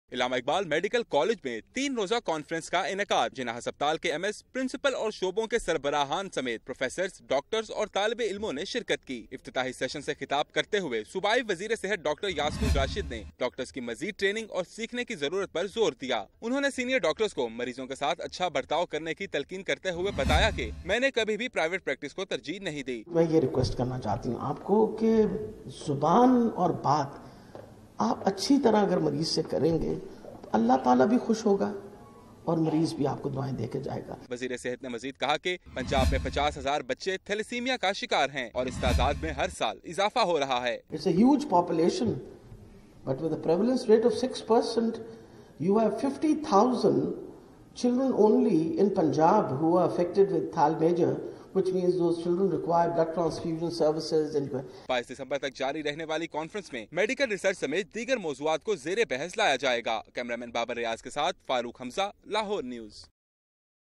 علامہ Iqbal medical college میں 3 روزہ conference کا انعقاد، جناح ہسپتال کے MS پرنسپل اور شعبوں کے سربراہان سمیت پروفیسرز، ڈاکٹرز اور طالب علموں نے شرکت کی۔ افتتاحی سیشن سے خطاب کرتے ہوئے صوبائی وزیر صحت ڈاکٹر یاسمین راشد نے ڈاکٹرز کی مزید ٹریننگ اور سیکھنے کی ضرورت پر زور دیا۔ انہوں نے سینئر ڈاکٹرز کو مریضوں کے ساتھ اچھا برتاؤ کرنے کی تلقین کرتے ہوئے بتایا کہ میں نے کبھی بھی پرائیویٹ پریکٹس کو ترجیح نہیں دی۔ میں یہ ریکویسٹ کرنا چاہتی ہوں آپ کو کہ زبان اور بات آپ اچھی طرح اگر مریض سے کریں گے تو اللہ تعالیٰ بھی خوش ہوگا اور مریض بھی آپ کو دعائیں دے کے جائے گا۔ وزیر صحت نے مزید کہا کہ پنجاب میں 50,000 بچے تھیلیسیمیا کا شکار ہیں اور اس تعداد میں ہر سال اضافہ ہو رہا ہے۔ It's a huge population, but with a prevalence rate of 6%, you have 50,000 children only in Punjab who are affected with thalassemia, which means those children require blood transfusion services. 22 دسمبر تک جاری رہنے والی کانفرنس میں میڈیکل ریسرچ سمیت دیگر موضوعات کو زیر بحث لایا جائے گا۔ کیمرامین بابر ریاض کے ساتھ فاروق حمزہ، لاہور نیوز۔